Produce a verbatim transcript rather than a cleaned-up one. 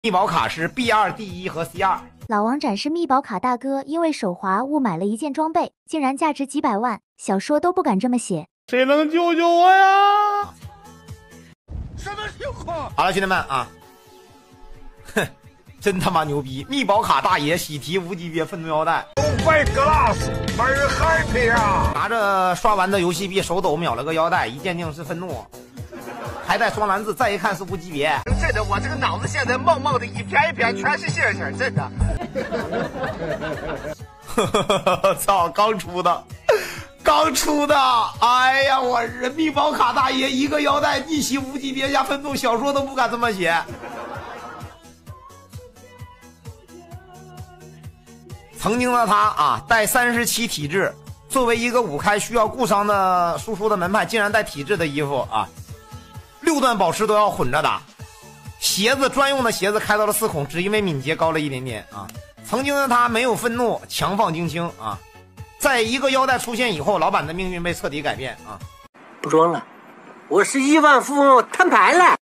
密保卡是 B 二 D 一和 C 二。 老王展示密保卡大哥因为手滑误买了一件装备，竟然价值几百万，小说都不敢这么写。 谁能救救我呀？ 什么情况？ 好了，兄弟们啊，哼，真他妈牛逼！密保卡大爷喜提无级别愤怒腰带 ，Fight Glass，very happy 啊！ 拿着刷完的游戏币手抖秒了个腰带，一鉴定是愤怒。还带双蓝字，再一看是无级别。 真的，我这个脑子现在冒冒的一片一片全是星星，真的。 操，刚出的，刚出的，哎呀，我人密保卡大爷一个腰带逆袭无级别加愤怒，小说都不敢这么写。曾经的他啊，带三十七体质，作为一个五开需要固伤的输出的门派，竟然带体质的衣服啊。六段宝石都要混着打，鞋子专用的鞋子开到了四孔，只因为敏捷高了一点点啊。曾经的他没有愤怒，强放精清啊。在一个腰带出现以后，老板的命运被彻底改变啊。 不装了，我是亿万富翁，摊牌了。